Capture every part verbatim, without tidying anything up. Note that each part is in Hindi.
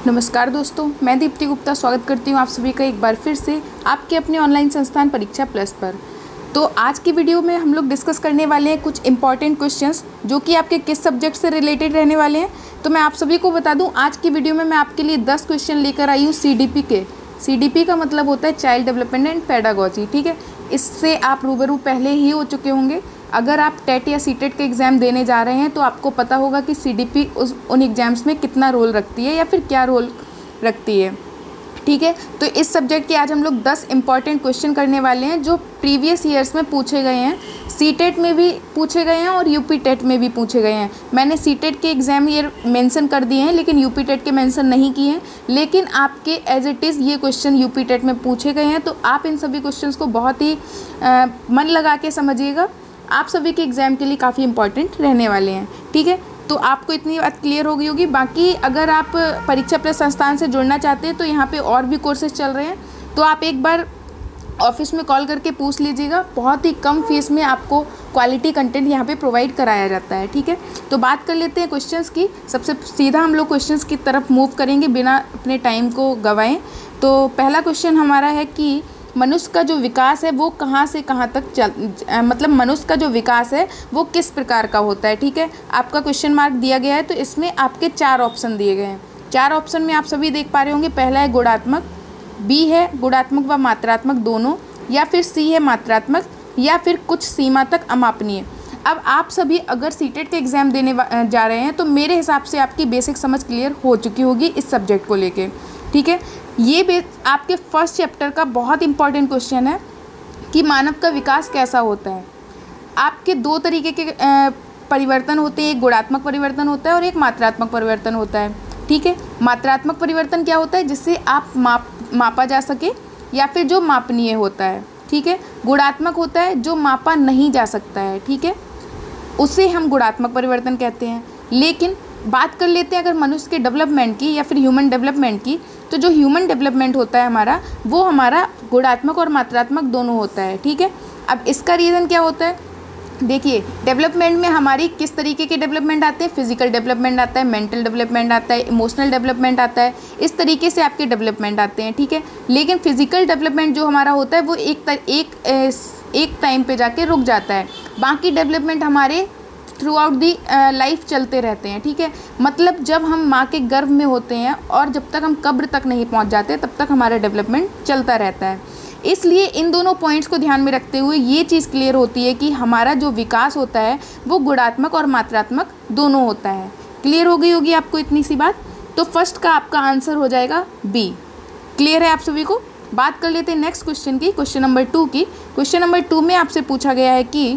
नमस्कार दोस्तों, मैं दीप्ति गुप्ता स्वागत करती हूँ आप सभी का एक बार फिर से आपके अपने ऑनलाइन संस्थान परीक्षा प्लस पर। तो आज की वीडियो में हम लोग डिस्कस करने वाले हैं कुछ इंपॉर्टेंट क्वेश्चंस जो कि आपके किस सब्जेक्ट से रिलेटेड रहने वाले हैं। तो मैं आप सभी को बता दूं, आज की वीडियो में मैं आपके लिए दस क्वेश्चन लेकर आई हूँ सी डी पी के। सी डी पी का मतलब होता है चाइल्ड डेवलपमेंट एंड पेडागोजी, ठीक है। इससे आप रूबरू पहले ही हो चुके होंगे। अगर आप टेट या सी टेट के एग्ज़ाम देने जा रहे हैं तो आपको पता होगा कि सी डी पी उस उन एग्ज़ाम्स में कितना रोल रखती है या फिर क्या रोल रखती है, ठीक है। तो इस सब्जेक्ट के आज हम लोग दस इंपॉर्टेंट क्वेश्चन करने वाले हैं जो प्रीवियस ईयर्स में पूछे गए हैं, सी टेट में भी पूछे गए हैं और यू पी टेट में भी पूछे गए हैं। मैंने सी टेट के एग्ज़ाम ईयर मेंशन कर दिए हैं लेकिन यू पी टेट के मेंशन नहीं किए हैं, लेकिन आपके एज इट इज़ ये क्वेश्चन यू पी टेट में पूछे गए हैं। तो आप इन सभी क्वेश्चंस को बहुत ही आ, मन लगा के समझिएगा, आप सभी के एग्ज़ाम के लिए काफ़ी इंपॉर्टेंट रहने वाले हैं, ठीक है। तो आपको इतनी बात क्लियर हो गई होगी। बाकी अगर आप परीक्षा प्लस संस्थान से जुड़ना चाहते हैं तो यहाँ पे और भी कोर्सेज चल रहे हैं, तो आप एक बार ऑफिस में कॉल करके पूछ लीजिएगा। बहुत ही कम फीस में आपको क्वालिटी कंटेंट यहाँ पे प्रोवाइड कराया जाता है, ठीक है। तो बात कर लेते हैं क्वेश्चंस की। सबसे सीधा हम लोग क्वेश्चंस की तरफ मूव करेंगे बिना अपने टाइम को गंवाएं। तो पहला क्वेश्चन हमारा है कि मनुष्य का जो विकास है वो कहाँ से कहाँ तक चल मतलब मनुष्य का जो विकास है वो किस प्रकार का होता है, ठीक है। आपका क्वेश्चन मार्क दिया गया है, तो इसमें आपके चार ऑप्शन दिए गए हैं। चार ऑप्शन में आप सभी देख पा रहे होंगे। पहला है गुणात्मक, बी है गुणात्मक व मात्रात्मक दोनों, या फिर सी है मात्रात्मक, या फिर कुछ सीमा तक अमापनीय। अब आप सभी अगर सी टेट के एग्ज़ाम देने जा रहे हैं तो मेरे हिसाब से आपकी बेसिक समझ क्लियर हो चुकी होगी इस सब्जेक्ट को लेके, ठीक है। ये बेस आपके फर्स्ट चैप्टर का बहुत इंपॉर्टेंट क्वेश्चन है कि मानव का विकास कैसा होता है। आपके दो तरीके के परिवर्तन होते हैं, एक गुणात्मक परिवर्तन होता है और एक मात्रात्मक परिवर्तन होता है, ठीक है। मात्रात्मक परिवर्तन क्या होता है? जिससे आप माप मापा जा सके या फिर जो मापनीय होता है, ठीक है। गुणात्मक होता है जो मापा नहीं जा सकता है, ठीक है, उसे हम गुणात्मक परिवर्तन कहते हैं। लेकिन बात कर लेते हैं अगर मनुष्य के डेवलपमेंट की या फिर ह्यूमन डेवलपमेंट की, तो जो ह्यूमन डेवलपमेंट होता है हमारा, वो हमारा गुणात्मक और मात्रात्मक दोनों होता है, ठीक है। अब इसका रीज़न क्या होता है? देखिए, डेवलपमेंट में हमारी किस तरीके के डेवलपमेंट आते हैं? फिजिकल डेवलपमेंट आता है, मेंटल डेवलपमेंट आता है, इमोशनल डेवलपमेंट आता है, इस तरीके से आपके डेवलपमेंट आते हैं, ठीक है। लेकिन फिजिकल डेवलपमेंट जो हमारा होता है वो एक तर, एक एक टाइम पे जाके रुक जाता है। बाकी डेवलपमेंट हमारे थ्रू आउट दी लाइफ चलते रहते हैं, ठीक है। मतलब जब हम माँ के गर्भ में होते हैं और जब तक हम कब्र तक नहीं पहुँच जाते तब तक हमारा डेवलपमेंट चलता रहता है। इसलिए इन दोनों पॉइंट्स को ध्यान में रखते हुए ये चीज़ क्लियर होती है कि हमारा जो विकास होता है वो गुणात्मक और मात्रात्मक दोनों होता है। क्लियर हो गई होगी आपको इतनी सी बात। तो फर्स्ट का आपका आंसर हो जाएगा बी। क्लियर है आप सभी को? बात कर लेते हैं नेक्स्ट क्वेश्चन की, क्वेश्चन नंबर टू की। क्वेश्चन नंबर टू में आपसे पूछा गया है कि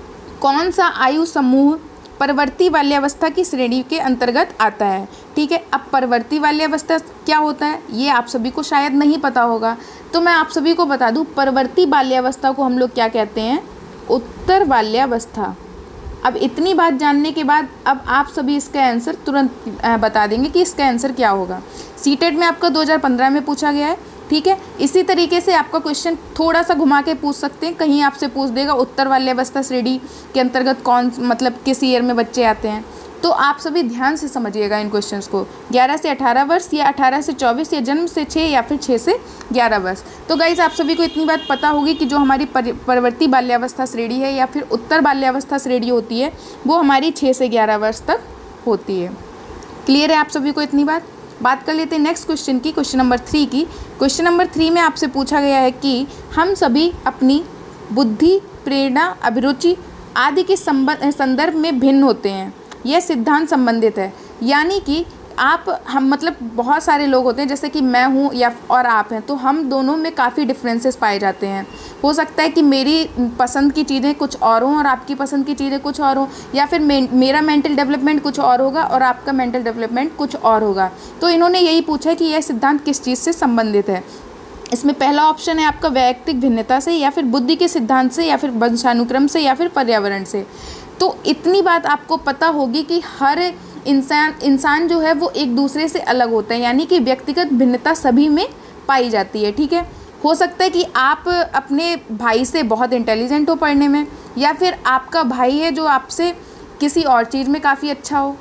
कौन सा आयु समूह परवर्ती बाल्यावस्था की श्रेणी के अंतर्गत आता है, ठीक है। अब परवर्ती बाल्यावस्था क्या होता है ये आप सभी को शायद नहीं पता होगा, तो मैं आप सभी को बता दूं, परवर्ती बाल्यावस्था को हम लोग क्या कहते हैं? उत्तर बाल्यावस्था। अब इतनी बात जानने के बाद अब आप सभी इसका आंसर तुरंत बता देंगे कि इसका आंसर क्या होगा। सी टेट में आपका दो हज़ार पंद्रह में पूछा गया है, ठीक है। इसी तरीके से आपका क्वेश्चन थोड़ा सा घुमा के पूछ सकते हैं, कहीं आपसे पूछ देगा उत्तर बाल्यावस्था श्रेणी के अंतर्गत कौन मतलब किस ईयर में बच्चे आते हैं। तो आप सभी ध्यान से समझिएगा इन क्वेश्चंस को। ग्यारह से अठारह वर्ष या अठारह से चौबीस या जन्म से छः या फिर छः से ग्यारह वर्ष। तो गाइस आप सभी को इतनी बात पता होगी कि जो हमारी पर, परवर्ती बाल्यावस्था श्रेणी है या फिर उत्तर बाल्यावस्था श्रेणी होती है वो हमारी छः से ग्यारह वर्ष तक होती है। क्लियर है आप सभी को इतनी बात? बात कर लेते हैं नेक्स्ट क्वेश्चन की, क्वेश्चन नंबर थ्री की। क्वेश्चन नंबर थ्री में आपसे पूछा गया है कि हम सभी अपनी बुद्धि, प्रेरणा, अभिरुचि आदि के संदर्भ में भिन्न होते हैं। यह सिद्धांत संबंधित है, यानी कि आप हम मतलब बहुत सारे लोग होते हैं जैसे कि मैं हूँ या और आप हैं, तो हम दोनों में काफ़ी डिफरेंसेस पाए जाते हैं। हो सकता है कि मेरी पसंद की चीज़ें कुछ और हों और आपकी पसंद की चीज़ें कुछ और हों, या फिर मे, मेरा मेंटल डेवलपमेंट कुछ और होगा और आपका मेंटल डेवलपमेंट कुछ और होगा। तो इन्होंने यही पूछा कि यह सिद्धांत किस चीज़ से संबंधित है। इसमें पहला ऑप्शन है आपका वैयक्तिक भिन्नता से, या फिर बुद्धि के सिद्धांत से, या फिर वंशानुक्रम से, या फिर पर्यावरण से। तो इतनी बात आपको पता होगी कि हर इंसान इंसान जो है वो एक दूसरे से अलग होता है, यानी कि व्यक्तिगत भिन्नता सभी में पाई जाती है, ठीक है। हो सकता है कि आप अपने भाई से बहुत इंटेलिजेंट हो पढ़ने में, या फिर आपका भाई है जो आपसे किसी और चीज़ में काफ़ी अच्छा हो,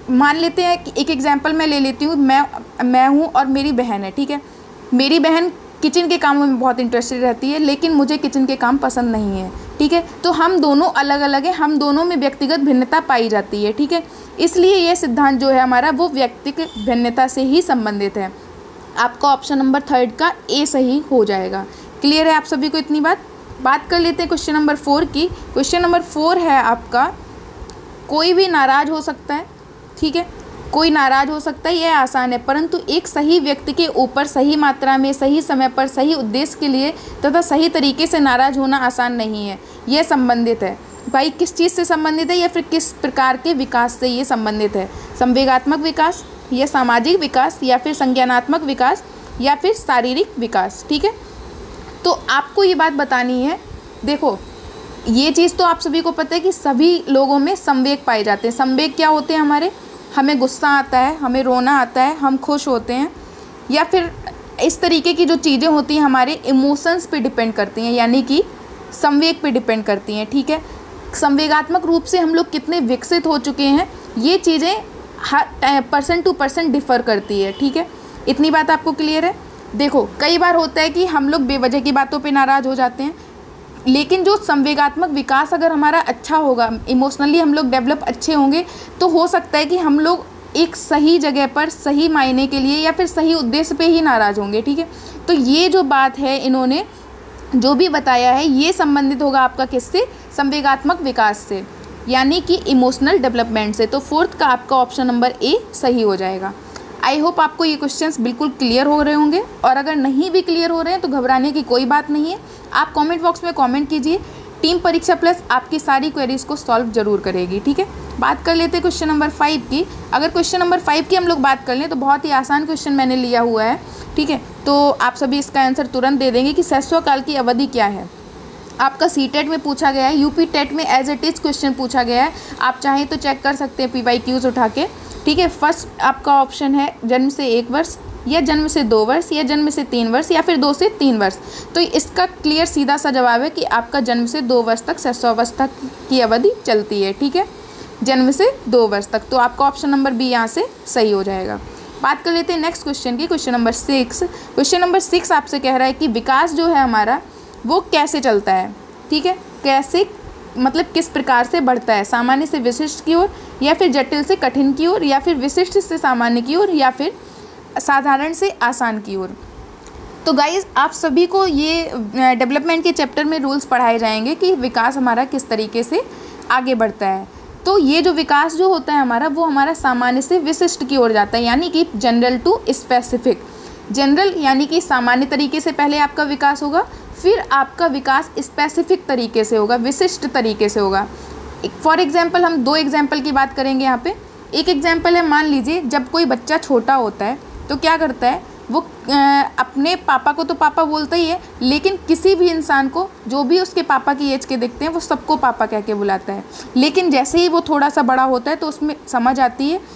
मान लेते हैं कि एक एग्जांपल मैं ले लेती हूँ, मैं मैं हूँ और मेरी बहन है, ठीक है। मेरी बहन किचन के कामों में बहुत इंटरेस्टेड रहती है, लेकिन मुझे किचन के काम पसंद नहीं है, ठीक है। तो हम दोनों अलग अलग हैं, हम दोनों में व्यक्तिगत भिन्नता पाई जाती है, ठीक है। इसलिए ये सिद्धांत जो है हमारा वो व्यक्तिगत भिन्नता से ही संबंधित है। आपका ऑप्शन नंबर थर्ड का ए सही हो जाएगा। क्लियर है आप सभी को इतनी बात। बात कर लेते हैं क्वेश्चन नंबर फोर की। क्वेश्चन नंबर फोर है आपका, कोई भी नाराज़ हो सकता है, ठीक है। कोई नाराज़ हो सकता है, यह आसान है, परंतु एक सही व्यक्ति के ऊपर सही मात्रा में, सही समय पर, सही उद्देश्य के लिए तथा सही तरीके से नाराज़ होना आसान नहीं है। यह संबंधित है भाई, किस चीज़ से संबंधित है या फिर किस प्रकार के विकास से ये संबंधित है? संवेगात्मक विकास या सामाजिक विकास या फिर संज्ञानात्मक विकास या फिर शारीरिक विकास, ठीक है। तो आपको ये बात बतानी है। देखो, ये चीज़ तो आप सभी को पता है कि सभी लोगों में संवेग पाए जाते हैं। संवेग क्या होते हैं हमारे? हमें गुस्सा आता है, हमें रोना आता है, हम खुश होते हैं, या फिर इस तरीके की जो चीज़ें होती हैं हमारे इमोशंस पे डिपेंड करती हैं, यानी कि संवेग पे डिपेंड करती हैं, ठीक है। संवेगात्मक रूप से हम लोग कितने विकसित हो चुके हैं, ये चीज़ें हर पर्सन टू पर्सन डिफ़र करती है, ठीक है। इतनी बात आपको क्लियर है। देखो, कई बार होता है कि हम लोग बेवजह की बातों पे नाराज़ हो जाते हैं, लेकिन जो संवेगात्मक विकास अगर हमारा अच्छा होगा, इमोशनली हम लोग डेवलप अच्छे होंगे, तो हो सकता है कि हम लोग एक सही जगह पर सही मायने के लिए या फिर सही उद्देश्य पे ही नाराज़ होंगे, ठीक है। तो ये जो बात है इन्होंने जो भी बताया है, ये संबंधित होगा आपका किससे? संवेगात्मक विकास से, यानी कि इमोशनल डेवलपमेंट से। तो फोर्थ का आपका ऑप्शन नंबर ए सही हो जाएगा। आई होप आपको ये क्वेश्चंस बिल्कुल क्लियर हो रहे होंगे, और अगर नहीं भी क्लियर हो रहे हैं तो घबराने की कोई बात नहीं है। आप कमेंट बॉक्स में कमेंट कीजिए, टीम परीक्षा प्लस आपकी सारी क्वेरीज को सॉल्व जरूर करेगी, ठीक है। बात कर लेते हैं क्वेश्चन नंबर फाइव की। अगर क्वेश्चन नंबर फाइव की हम लोग बात कर लें तो बहुत ही आसान क्वेश्चन मैंने लिया हुआ है, ठीक है। तो आप सभी इसका आंसर तुरंत दे देंगे कि ह्रस्वकाल की अवधि क्या है। आपका सी टेट में पूछा गया है, यूपी टेट में एज इट इज क्वेश्चन पूछा गया है, आप चाहें तो चेक कर सकते हैं पी वाई क्यूज़ उठा के, ठीक है। फर्स्ट आपका ऑप्शन है जन्म से एक वर्ष या जन्म से दो वर्ष या जन्म से तीन वर्ष या फिर दो से तीन वर्ष। तो इसका क्लियर सीधा सा जवाब है कि आपका जन्म से दो वर्ष तक शिशुअवस्था की अवधि चलती है, ठीक है। जन्म से दो वर्ष तक, तो आपका ऑप्शन नंबर बी यहाँ से सही हो जाएगा। बात कर लेते हैं नेक्स्ट क्वेश्चन की, question number six. Question number six आपसे कह रहा है कि विकास जो है हमारा वो कैसे चलता है, ठीक है। कैसे मतलब किस प्रकार से बढ़ता है, सामान्य से विशिष्ट की ओर या फिर जटिल से कठिन की ओर या फिर विशिष्ट से सामान्य की ओर या फिर साधारण से आसान की ओर। तो गाइस, आप सभी को ये डेवलपमेंट के चैप्टर में रूल्स पढ़ाए जाएंगे कि विकास हमारा किस तरीके से आगे बढ़ता है। तो ये जो विकास जो होता है हमारा वो हमारा सामान्य से विशिष्ट की ओर जाता है, यानी कि जनरल टू स्पेसिफिक। जनरल यानी कि सामान्य तरीके से पहले आपका विकास होगा, फिर आपका विकास स्पेसिफिक तरीके से होगा, विशिष्ट तरीके से होगा। फॉर एग्जांपल हम दो एग्जांपल की बात करेंगे यहाँ पे। एक एग्जांपल है, मान लीजिए जब कोई बच्चा छोटा होता है तो क्या करता है वो आ, अपने पापा को तो पापा बोलता ही है, लेकिन किसी भी इंसान को जो भी उसके पापा की एज के देखते हैं वो सबको पापा कह के बुलाता है। लेकिन जैसे ही वो थोड़ा सा बड़ा होता है तो उसमें समझ आती है,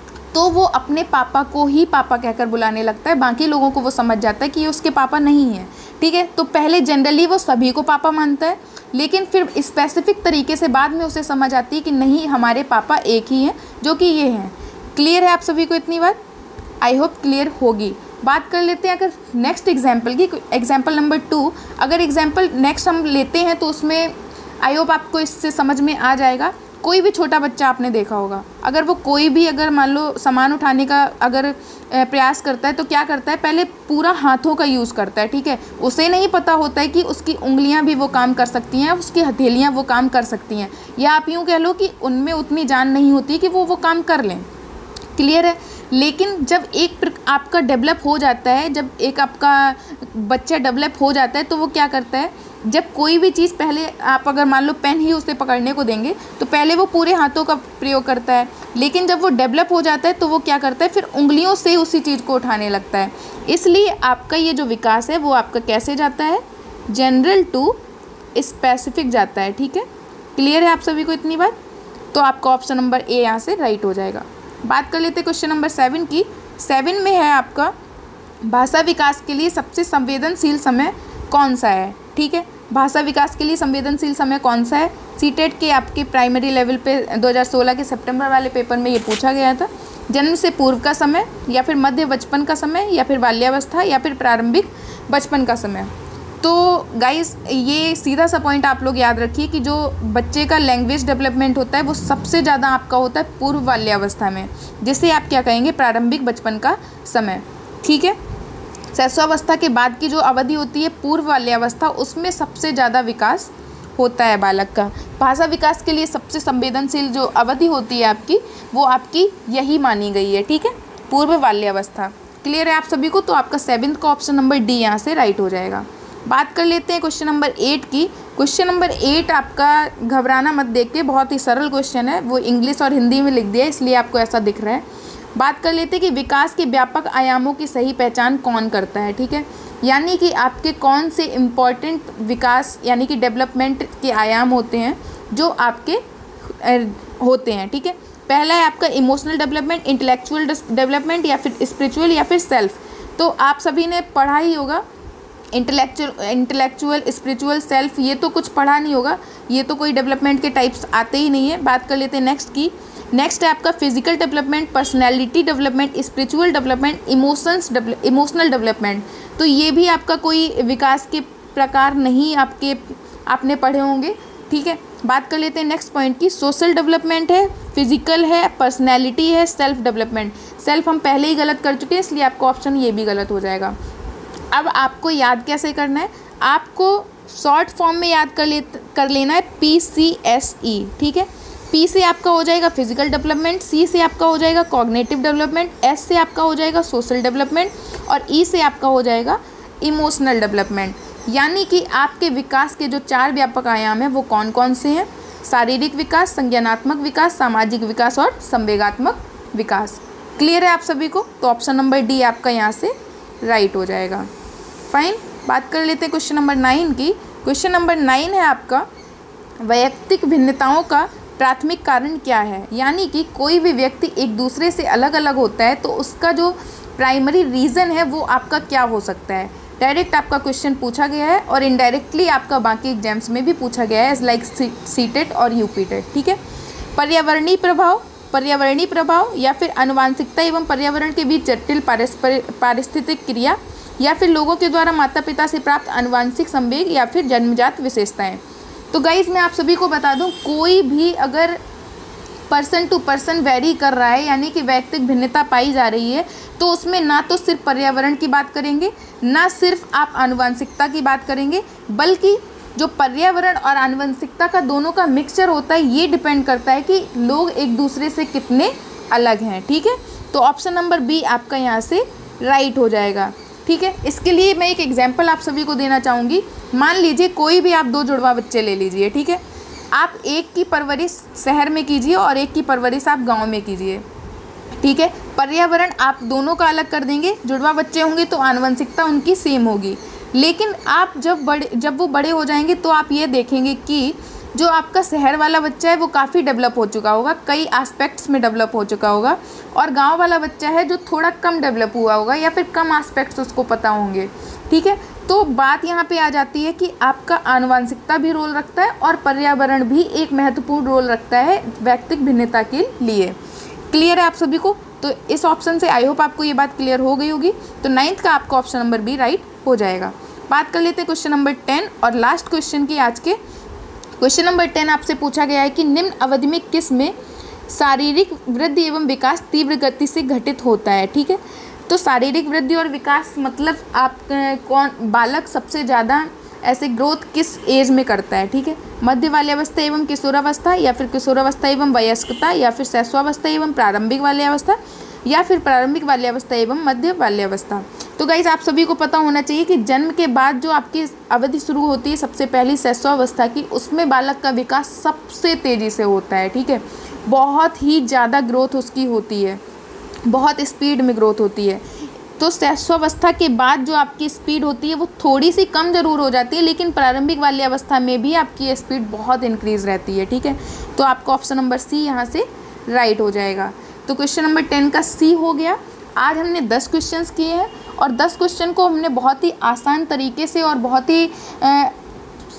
तो वो अपने पापा को ही पापा कहकर बुलाने लगता है। बाकी लोगों को वो समझ जाता है कि ये उसके पापा नहीं हैं, ठीक है। तो पहले जनरली वो सभी को पापा मानता है, लेकिन फिर स्पेसिफिक तरीके से बाद में उसे समझ आती है कि नहीं, हमारे पापा एक ही हैं जो कि ये हैं। क्लियर है आप सभी को इतनी बात? आई होप क्लियर होगी। बात कर लेते हैं अगर नेक्स्ट एग्जाम्पल की, एग्जाम्पल नंबर टू। अगर एग्जाम्पल नेक्स्ट हम लेते हैं तो उसमें आई होप आपको इससे समझ में आ जाएगा। कोई भी छोटा बच्चा आपने देखा होगा, अगर वो कोई भी अगर मान लो सामान उठाने का अगर प्रयास करता है तो क्या करता है, पहले पूरा हाथों का यूज़ करता है, ठीक है। उसे नहीं पता होता है कि उसकी उंगलियां भी वो काम कर सकती हैं, उसकी हथेलियां वो काम कर सकती हैं, या आप यूँ कह लो कि उनमें उतनी जान नहीं होती कि वो वो काम कर लें। क्लियर है। लेकिन जब एक आपका डेवलप हो जाता है, जब एक आपका बच्चा डेवलप हो जाता है तो वो क्या करता है, जब कोई भी चीज़ पहले आप अगर मान लो पेन ही उसे पकड़ने को देंगे तो पहले वो पूरे हाथों का प्रयोग करता है, लेकिन जब वो डेवलप हो जाता है तो वो क्या करता है, फिर उंगलियों से उसी चीज़ को उठाने लगता है। इसलिए आपका ये जो विकास है वो आपका कैसे जाता है, जनरल टू स्पेसिफिक जाता है, ठीक है। क्लियर है आप सभी को इतनी बात? तो आपका ऑप्शन नंबर ए यहाँ से राइट हो जाएगा। बात कर लेते हैं क्वेश्चन नंबर सेवन की। सेवन में है आपका भाषा विकास के लिए सबसे संवेदनशील समय कौन सा है, ठीक है। भाषा विकास के लिए संवेदनशील समय कौन सा है? सीटेट के आपके प्राइमरी लेवल पे दो हज़ार सोलह के सितंबर वाले पेपर में ये पूछा गया था। जन्म से पूर्व का समय, या फिर मध्य बचपन का समय, या फिर बाल्यावस्था, या फिर प्रारंभिक बचपन का समय। तो गाइस ये सीधा सा पॉइंट आप लोग याद रखिए कि जो बच्चे का लैंग्वेज डेवलपमेंट होता है वो सबसे ज़्यादा आपका होता है पूर्व बाल्यावस्था में, जिसे आप क्या कहेंगे, प्रारंभिक बचपन का समय। ठीक है, शैशवावस्था के बाद की जो अवधि होती है पूर्व बाल्यावस्था, उसमें सबसे ज़्यादा विकास होता है बालक का। भाषा विकास के लिए सबसे संवेदनशील जो अवधि होती है आपकी, वो आपकी यही मानी गई है। ठीक है, पूर्व बाल्यावस्था। क्लियर है आप सभी को? तो आपका सेवन्थ का ऑप्शन नंबर डी यहाँ से राइट हो जाएगा। बात कर लेते हैं क्वेश्चन नंबर एट की। क्वेश्चन नंबर एट आपका घबराना मत देख के, बहुत ही सरल क्वेश्चन है, वो इंग्लिश और हिंदी में लिख दिया है इसलिए आपको ऐसा दिख रहा है। बात कर लेते हैं कि विकास के व्यापक आयामों की सही पहचान कौन करता है। ठीक है, यानी कि आपके कौन से इम्पॉर्टेंट विकास यानी कि डेवलपमेंट के आयाम होते हैं जो आपके होते हैं। ठीक है, पहला है आपका इमोशनल डेवलपमेंट, इंटेलेक्चुअल डेवलपमेंट, या फिर स्पिरिचुअल, या फिर सेल्फ। तो आप सभी ने पढ़ा ही होगा इंटेलेक्चुअल इंटेलेक्चुअल स्पिरिचुअल, सेल्फ, ये तो कुछ पढ़ा नहीं होगा, ये तो कोई डेवलपमेंट के टाइप्स आते ही नहीं है। बात कर लेते हैं नेक्स्ट की। नेक्स्ट है आपका physical development, personality development, spiritual development, emotions emotional development. तो ये भी आपका कोई विकास के प्रकार नहीं आपके आपने पढ़े होंगे। ठीक है, बात कर लेते हैं नेक्स्ट पॉइंट की। सोशल डेवलपमेंट है, फिजिकल है, पर्सनैलिटी है, सेल्फ डेवलपमेंट। सेल्फ हम पहले ही गलत कर चुके हैं इसलिए आपका ऑप्शन ये भी गलत हो जाएगा। अब आपको याद कैसे करना है, आपको शॉर्ट फॉर्म में याद कर ले कर लेना है पी सी एस ई। ठीक है, पी से आपका हो जाएगा फिजिकल डेवलपमेंट, सी से आपका हो जाएगा कॉग्निटिव डेवलपमेंट, एस से आपका हो जाएगा सोशल डेवलपमेंट, और ई से आपका हो जाएगा इमोशनल डेवलपमेंट। यानी कि आपके विकास के जो चार व्यापक आयाम हैं वो कौन कौन से हैं? शारीरिक विकास, संज्ञानात्मक विकास, सामाजिक विकास और संवेगात्मक विकास। क्लियर है आप सभी को? तो ऑप्शन नंबर डी आपका यहाँ से राइट हो जाएगा। फाइन, बात कर लेते हैं क्वेश्चन नंबर नाइन की। क्वेश्चन नंबर नाइन है आपका वैयक्तिक भिन्नताओं का प्राथमिक कारण क्या है? यानी कि कोई भी व्यक्ति एक दूसरे से अलग अलग होता है तो उसका जो प्राइमरी रीज़न है वो आपका क्या हो सकता है? डायरेक्ट आपका क्वेश्चन पूछा गया है और इनडायरेक्टली आपका बाकी एग्जाम्स में भी पूछा गया है, एज लाइक सीटेट और यूपीटेट। ठीक है, पर्यावरणीय प्रभाव, पर्यावरणीय प्रभाव या फिर आनुवांशिकता एवं पर्यावरण के बीच जटिल पारिस्थितिक क्रिया, या फिर लोगों के द्वारा माता पिता से प्राप्त आनुवांशिक संवेग, या फिर जन्मजात विशेषताएं। तो गाइस मैं आप सभी को बता दूं, कोई भी अगर पर्सन टू पर्सन वेरी कर रहा है यानी कि वैयक्तिक भिन्नता पाई जा रही है, तो उसमें ना तो सिर्फ पर्यावरण की बात करेंगे, ना सिर्फ आप आनुवंशिकता की बात करेंगे, बल्कि जो पर्यावरण और आनुवंशिकता का दोनों का मिक्सचर होता है ये डिपेंड करता है कि लोग एक दूसरे से कितने अलग हैं। ठीक है, तो ऑप्शन नंबर बी आपका यहाँ से राइट हो जाएगा। ठीक है, इसके लिए मैं एक एग्जाम्पल आप सभी को देना चाहूँगी। मान लीजिए कोई भी आप दो जुड़वा बच्चे ले लीजिए। ठीक है, आप एक की परवरिश शहर में कीजिए और एक की परवरिश आप गांव में कीजिए। ठीक है, पर्यावरण आप दोनों का अलग कर देंगे, जुड़वा बच्चे होंगे तो आनुवंशिकता उनकी सेम होगी, लेकिन आप जब बड़े जब वो बड़े हो जाएंगे तो आप ये देखेंगे कि जो आपका शहर वाला बच्चा है वो काफ़ी डेवलप हो चुका होगा, कई एस्पेक्ट्स में डेवलप हो चुका होगा, और गांव वाला बच्चा है जो थोड़ा कम डेवलप हुआ होगा या फिर कम एस्पेक्ट्स उसको पता होंगे। ठीक है, तो बात यहाँ पे आ जाती है कि आपका आनुवंशिकता भी रोल रखता है और पर्यावरण भी एक महत्वपूर्ण रोल रखता है वैयक्तिक भिन्नता के लिए। क्लियर है आप सभी को? तो इस ऑप्शन से आई होप आपको ये बात क्लियर हो गई होगी। तो नाइन्थ का आपका ऑप्शन नंबर बी राइट हो जाएगा। बात कर लेते हैं क्वेश्चन नंबर टेन और लास्ट क्वेश्चन की। आज के क्वेश्चन नंबर टेन आपसे पूछा गया है कि निम्न अवधि में किस में शारीरिक वृद्धि एवं विकास तीव्र गति से घटित होता है? ठीक है, तो शारीरिक वृद्धि और विकास मतलब आप कौन बालक सबसे ज़्यादा ऐसे ग्रोथ किस एज में करता है? ठीक है, मध्य बाल्यावस्था एवं किशोरावस्था, या फिर किशोरावस्था एवं वयस्कता, या फिर शैशवावस्था एवं प्रारंभिक बाल्यावस्था, या फिर प्रारंभिक बाल्यावस्था एवं मध्य बाल्यावस्था। तो गाइस आप सभी को पता होना चाहिए कि जन्म के बाद जो आपकी अवधि शुरू होती है सबसे पहली शैशवावस्था की, उसमें बालक का विकास सबसे तेज़ी से होता है। ठीक है, बहुत ही ज़्यादा ग्रोथ उसकी होती है, बहुत स्पीड में ग्रोथ होती है। तो शैशवावस्था के बाद जो आपकी स्पीड होती है वो थोड़ी सी कम ज़रूर हो जाती है, लेकिन प्रारंभिक बाल्यावस्था में भी आपकी स्पीड बहुत इंक्रीज़ रहती है। ठीक है, तो आपका ऑप्शन नंबर सी यहाँ से राइट हो जाएगा। तो क्वेश्चन नंबर टेन का सी हो गया। आज हमने दस क्वेश्चंस किए हैं और दस क्वेश्चन को हमने बहुत ही आसान तरीके से और बहुत ही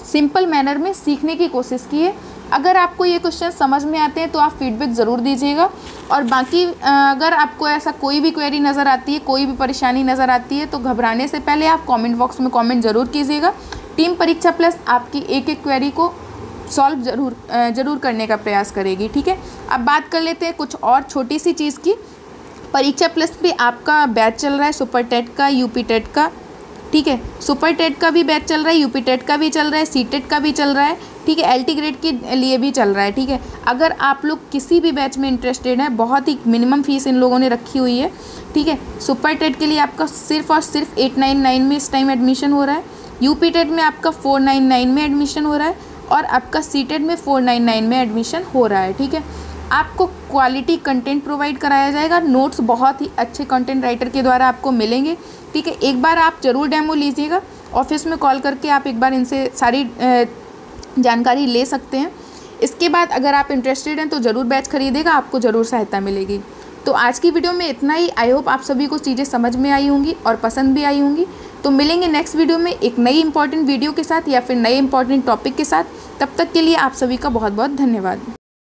सिंपल मैनर में सीखने की कोशिश कीजिए। अगर आपको ये क्वेश्चन समझ में आते हैं तो आप फीडबैक ज़रूर दीजिएगा, और बाकी अगर आपको ऐसा कोई भी क्वेरी नज़र आती है, कोई भी परेशानी नज़र आती है, तो घबराने से पहले आप कमेंट बॉक्स में कमेंट ज़रूर कीजिएगा। टीम परीक्षा प्लस आपकी एक एक क्वेरी को सॉल्व ज़रूर ज़रूर करने का प्रयास करेगी, ठीक है। अब बात कर लेते हैं कुछ और छोटी सी चीज़ की। परीक्षा प्लस पे आपका बैच चल रहा है सुपर टेट का, यूपी टेट का, ठीक है। सुपर टेट का भी बैच चल रहा है, यूपी टेट का भी चल रहा है, सी टेट का भी चल रहा है, ठीक है। एल टी ग्रेड के लिए भी चल रहा है, ठीक है। अगर आप लोग किसी भी बैच में इंटरेस्टेड हैं, बहुत ही मिनिमम फीस इन लोगों ने रखी हुई है, ठीक है। सुपर टेट के लिए आपका सिर्फ और सिर्फ एट नाइन नाइन में इस टाइम एडमिशन हो रहा है, यूपी टेट में आपका फोर नाइन नाइन में एडमिशन हो रहा है, और आपका सी टेट में फोर नाइन नाइन में एडमिशन हो रहा है, ठीक है। आपको क्वालिटी कंटेंट प्रोवाइड कराया जाएगा, नोट्स बहुत ही अच्छे कंटेंट राइटर के द्वारा आपको मिलेंगे, ठीक है। एक बार आप ज़रूर डेमो लीजिएगा, ऑफिस में कॉल करके आप एक बार इनसे सारी जानकारी ले सकते हैं। इसके बाद अगर आप इंटरेस्टेड हैं तो ज़रूर बैच खरीदेगा, आपको ज़रूर सहायता मिलेगी। तो आज की वीडियो में इतना ही। आई होप आप सभी को चीज़ें समझ में आई होंगी और पसंद भी आई होंगी। तो मिलेंगे नेक्स्ट वीडियो में एक नई इंपॉर्टेंट वीडियो के साथ या फिर नए इंपॉर्टेंट टॉपिक के साथ। तब तक के लिए आप सभी का बहुत बहुत धन्यवाद।